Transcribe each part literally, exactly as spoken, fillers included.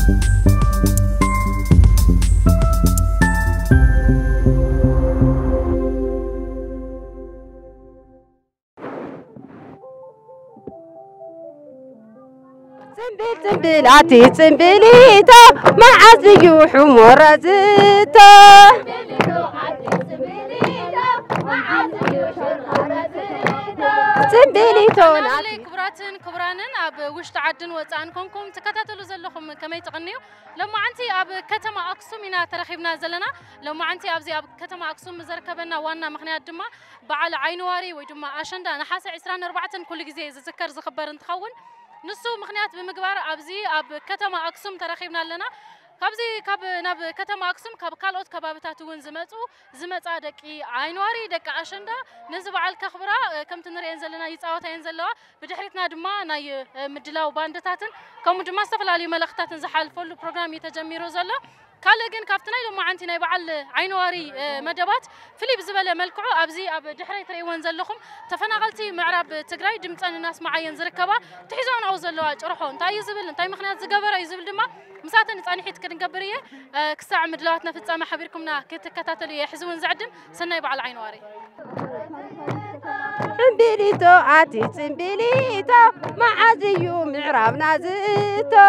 تنبلاتي تنبليتا مع عزيو حمر زيتا تنبليتو نالي كبراتن كبرانن أب وش تعدن وتعن كونكم تكتاتلو زلهم كما يتغنيو لما أنتي أب كتما أقسم إنا ترخيبنا زلنا لما أنتي أبزي أب كتما أقسم مزركبنا وانا مخنيات دما بعل عينواري وجما عشندا أنا حاسة عسران أربعة كل جزء ذكر زخبر انتخون نسو مخنيات بمقبار أبزي أب كتما أقسم ترخيبنا لنا كابزي كاب ناب كتما أقسم كاب كالوت كبابتات وين زمتو زمت عادك عينواري دك عشندا نزب على الكخبرة كم تنري ينزل لنا يتعوت ينزلوا بدحرتنا دما ناي مدلاو باندتاتن كم دما استفل على ملختات زحال فل برنامج يتجميرو زلا كالجن كافتنا لما عنتنا يبعل عينواري مدبات فيليب زبالة ملكعو أبزي أب دحري تري وينزلهم تفنغلتي معرب تجري دمت أنا الناس معين زركبا تحيزون أوزلوا أروحون تاي زبل تاي مخنات زجبرة يزبل دما مساتن تاني حيت كن قبرية كساع مدلاتنا في السامة حبيركمنا كتكتاتلي يحزون زعدم سنة يبعل عينواري تنبليتو عاتي تنبليتو مع عزيو معرب نازيتو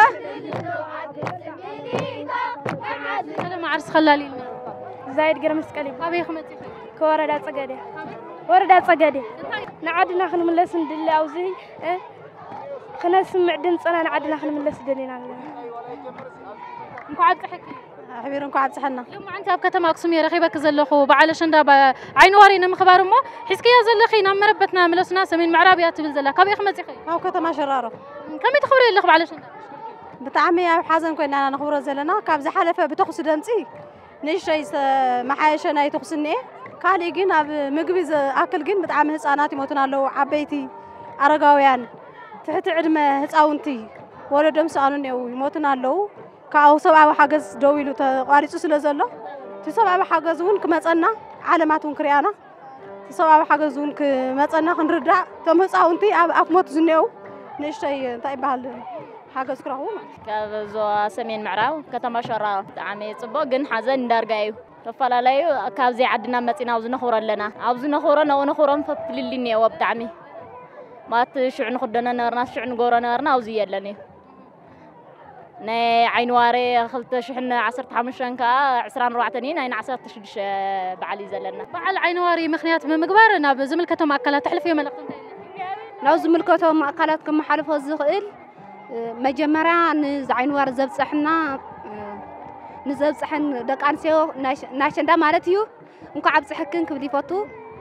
أنا ما عرس خلالي زايد قرمس قليب أبي خمتي كوردا صقدي وردا صقدي نعدنا خن من لسن دل أوزي خنا سمع دنس أنا نعدنا خن من لسن دلنا نكو عاد تحكي حبير نكو عاد سحنا لما أنت أبكتم أقسم يا رخيبك زلخو بعلى شندا عينواري نم خبار مو حسكي يا زلخي نام مربتنا ملسنا سمين معرابيات بالزلة كابي خمتي خي أو كتما شرارة كم يتخبري اللي بعلى شندا بتعمي حازن كنا نخبر زلنا كابز حلفة بتخص دنسي نشيء محايشة ناي تخصني كالي جينا بمجبز أكل جين بتعمي هساناتي موتنا لو عبيتي أرجعويان تحت عدم هساونتي ولا دم سانوني أو موتنا لو كأو سبعة وحجز دويلو تقاريس سلزلة تسبعة وحجزون كمتنا علاماتهم كريانا تسبعة وحجزون كمتنا خنردع تم هساونتي أفموت زنيو نشيء طيب بحال حاجة سكرهون كذا سمين معراو كتما شرار عمي صبوا جن حزن درجايو فلا لايو كابزي عدنا متنا وزنا خورا لنا عاوزنا خورا نو خورا فبللني وبتعمي ما تشعن خدنا نارنا شعن جورا نارنا وزي لني نا عينواري خلت شحنا عصرت حمشان كا عسران روعتنين أنا عصرت شدش بعلي زلنا بعل عينواري مخنيات من مقبارنا بزمل كتم أكلات تحلف يوم الأقطن لو زمل كتم أكلات كم حلف الزغيل مجمرة نزعينوار زبصحنا نزبصحن دق أنسيو ناشندا مالتيو نكو عبصحكن كبدي فوتو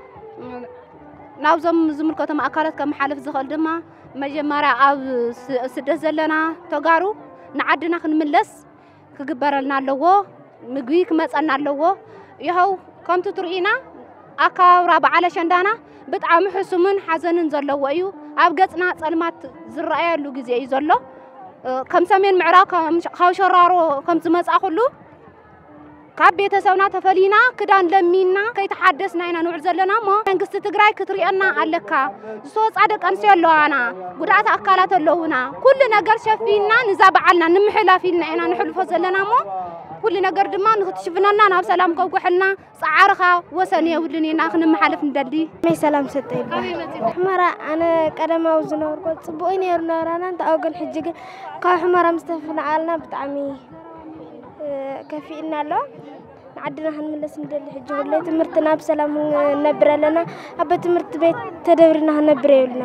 ناوزم زمل كتم أكلات كم حلف زغيل دما مجمرة أو سدس زلنا تجارو نعدنا خنملس كجبرنا لوه مجوي كمسأنا لوه يهو كم تطرقينا أكا رابع على شندانا بتعم حسمن حزن زلوا أيو أبجتنا سلمات زرعة لو جزء زلوا كم سمين معراك كم خاوش رارو كم زمز أخلو كابيت سونا تفلينا كدان لمينا كي تحدثنا هنا نوع زلنا ما نقص تجري كترينا علىكا صوت عدك أنسي الله أنا قدرات أكلات الله هنا كل نجار شافينا نزاب عنا نمحلا فينا هنا نحل فزلنا ما كل نجار دمان نكتشفنا لنا بسلام كوكو حنا سعرها وسنية ودني ناخذ محلف ندلي مي سلام ستي حمرة أنا قدما وزنور قلت صبويني رنارانا أنت أوقل حجك كا حمرة مستفنا عالنا بتعمي كفينا له عدنا هنملس ندل حج ولا تمرتنا بسلام نبرة لنا أبى تمرت بيت تدورنا هنبرة لنا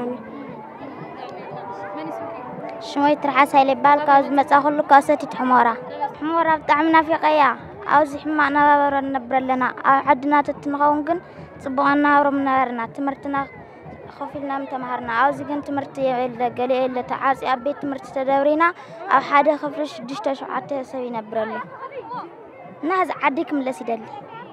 شوية رحاس هاي لبالك أو مسأخلو كاسة حمارة حمارة بتعمنا في قيا أو زحمة نبرة نبرة لنا عدنا تتنغونجن صبغنا ورمنا ورنا تمرتنا خفيلنا متمهرنا أو زين تمرت إلا قلي إلا تعاس أبي تمرت تدورينا أو حدا خفرش دشتا شعاتة سوي نبرة لي ناز عديك من لسيدلي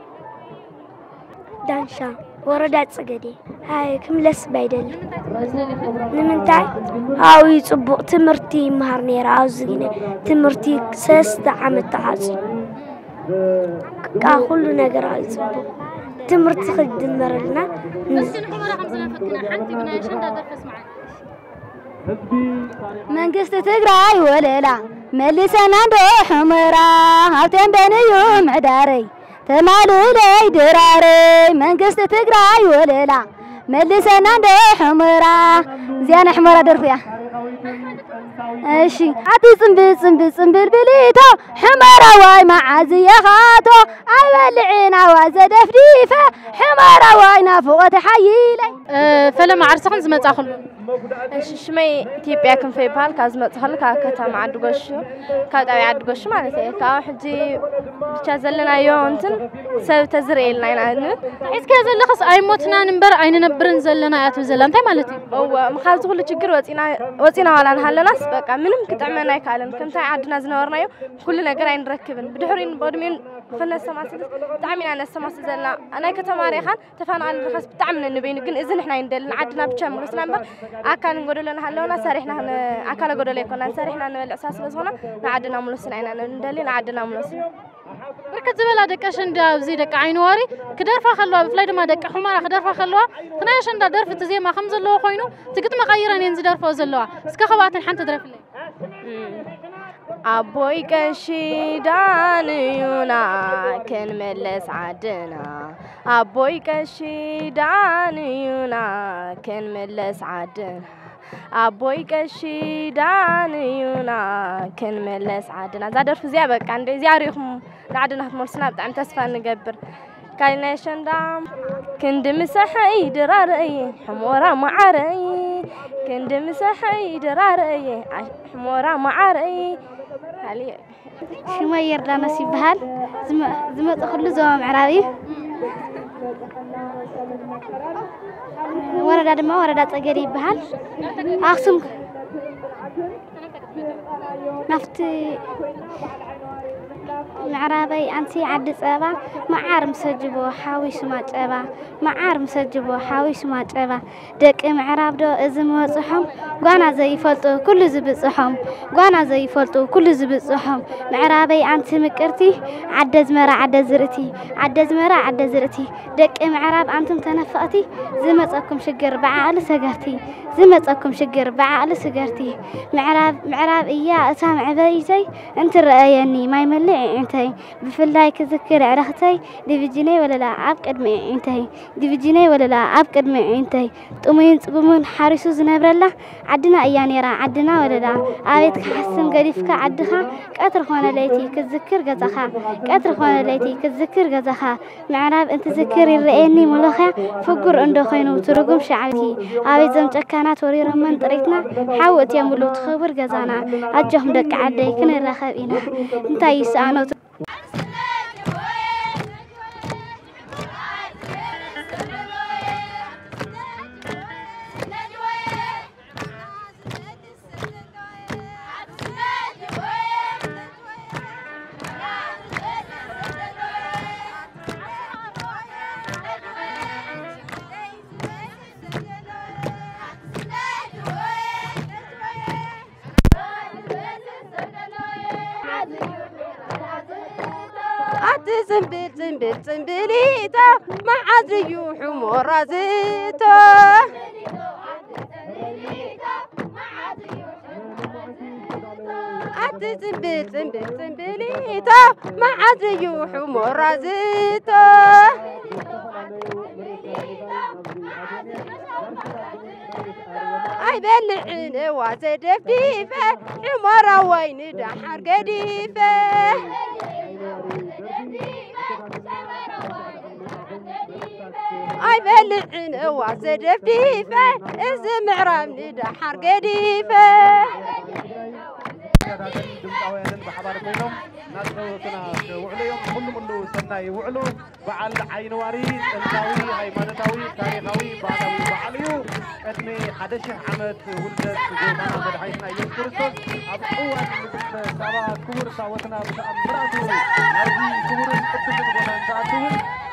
دانشا وردات صقدي هاي كملس بايدل نمنتاي هاو يصبق تمرتي مهرني راوزينه تمرتي سست عمل تعاسي كا كل نجر يصبق تمرتي خد مرلنا بس نحن ولا خمسة فكنا حنتي بنايشان دا درفس معنا من قصة تقرأي ولا لا ملسنا ندو حمرا هاوتين بنيو معداري تمالي لي دراري من قصة تقراي وليلا ملسنا ندو حمرا زيانة حمرا درفيا እሺ አቲ ጽምብል ጽምብል ጽምብል ብሊቶ حمرا واي معازي خاتو አይበልዕና ዋዘደፍዲፈ حمرا واي ናፍቆት ሓይለይ ፈለማ ዓርሰኽን ዝመጻኽሉ እሺ ሽመይ ኢትዮጵያ ክንፈ ይባል ካዝ መጽኸል ካ ከተማ ዓድጎሽ ካብ ጣብያ ዓድጎሽ ማለት እዩ ካብ ሕጂ ብቻ ዘለናዮ እንትን ሰብ ተዝርኤልና ኢና ን እስከ ዘለኽስ ኣይሞትና ንበር ኣይንነብርን ዘለና ያቱ ዘላ እንታይ ማለት እዩ ኦ ምኻብ ዝኹሉ ችግር ወፂና ወፂና ዋላን ሃለናስ በቃ ምንም ክጥዕመና ኣይካለን ከምታይ ዓድና ዝነበርናዮ ኩሉ ነገር ኣይንረክብን ብድሕሪን በድሜን فنسماسل تعمينا نسماس زلنا أنا كتماري خان تفهم عن الرخص بتعمل النبين لكن إذن إحنا يندل عدنا بشام رسنا بر أكان نقول لنا هلونا سارحنا أكان نقول لكم سارحنا الأساس بس هنا نعدنا ملوسنا إحنا ندل نعدنا ملوسنا بركز بلا دك عشان دا زيدك عينواري كدرفة خلوها بفلايد ما دك حمارة كدرفة خلوها خنا عشان دا درف تزي ما خمس اللو خوينو تقدر مغيران ينزل درفة وزلوها سكخوات الحين تدرف لي أبوي كشيدان يونا كن ملس عدنا أبوي كشيدان يونا كن ملس عدنا أبوي كشيدان يونا كن ملس عدنا زادر في زيابك عندي زياريهم نعدنا مرسنا بتاع تسفى نقبر كاينا شندام كند مسحي دراري حمورا معري كند مسحي دراري حمورا معري علي شما يردا نسيب بحال زم زم تخلو زوام عربي وردا دما وردا تغري بحال اخسم نفتي معربي أنتي عد صبا معار مسجبو حاويش ما صبا معار مسجبو حاويش ما صبا دق معرب دو ازم وصحم غانا زي فلطو كل زبصحم غانا زي فلطو كل زبصحم معربي أنتي مكرتي عد زمرا عد زرتي عد زمرا عد زرتي دق معرب أنتم تنفقتي زمصكم شجر بعقل سجرتي زمصكم شجر بعقل سجرتي معرب معرب إيا سامع بيزي انت رأيني ما يملع انتي بفلاي كذكر عرختي ديفيجيني ولا لا عاب قدمي انتي ديفيجيني ولا لا عاب قدمي انتي طمين صبمون حارسو زنبرلا عدنا ايانيرا عدنا ولا لا عايت حسن قريفك عدها قطر خونا ليتي كذكر غزخا قطر خونا ليتي كذكر غزخا معراب انت ذكر الرئيني ملوخا فقر اندو خينو ترقم شعبتي عايت زم تكانات ورير من طريقنا حاوت يا ملو تخبر غزانا اجهم دك عدي كن رخبينا انت يسانو زنبل زنبل زنبليتا مع عزيو حمور زيتا عد زنبل زنبل زنبليتا مع عزيو حمور زيتا اي بلعين واسد فيفه حمار وين دحر قديفه اي بلعين واسد فيفه اسمع رامني دحر قديفه دمتاويان بحضار بينهم ناس كنا وعليهم كلهم انه سناي وعلو بعل عينواري انتاوي هيمانتاوي تاريخاوي بعدوي بعليو اتني حدش عمد ولدت جوتنا مدحيتنا يوسف كريستوس ابقوا ان سبا كبر ساوتنا بتامراتو هذه كبر القدس بوتان تاعتو